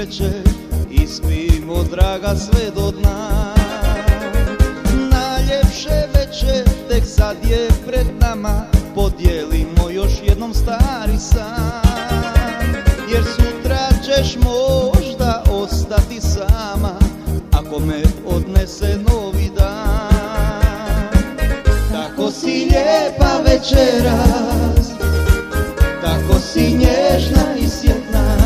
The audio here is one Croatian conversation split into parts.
sreće, ispijmo draga sve do dna. Najljepše večer tek sad je pred nama, podijelimo još jednom stari san. Jer sutra ćeš možda ostati sama, ako me odnese novi dan. Tako si lijepa večeras, tako si nježna i sjetna,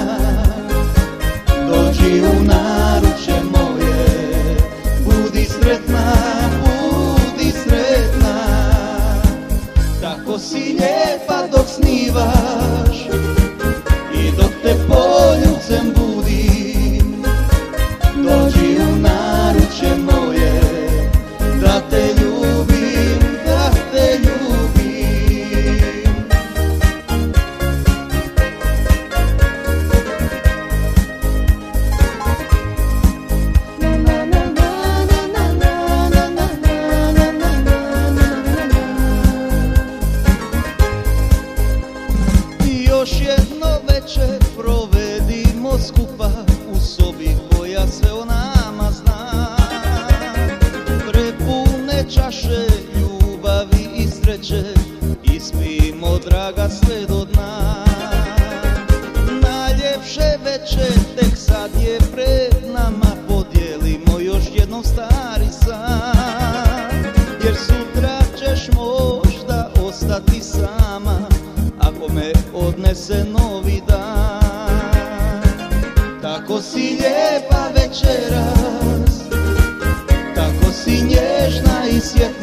dođi u naručje moje, budi sretna, budi sretna. Tako si lijepa dok snivaš i dok te poljubcem budim, dođi u naručje moje, da te ljubim, da te ljubim. Još jedno večer provedimo skupa u sobi koja sve o nama zna. Prepune čaše ljubavi i sreće, ispijmo draga sve do dna. Najljepše večer tek sad je pred nama, podijelimo još jednom stari san. Jer sutra ćeš možda ostati sama, ako me odnese novi dan. Tako si lijepa večeras, tako si nježna i sjetna,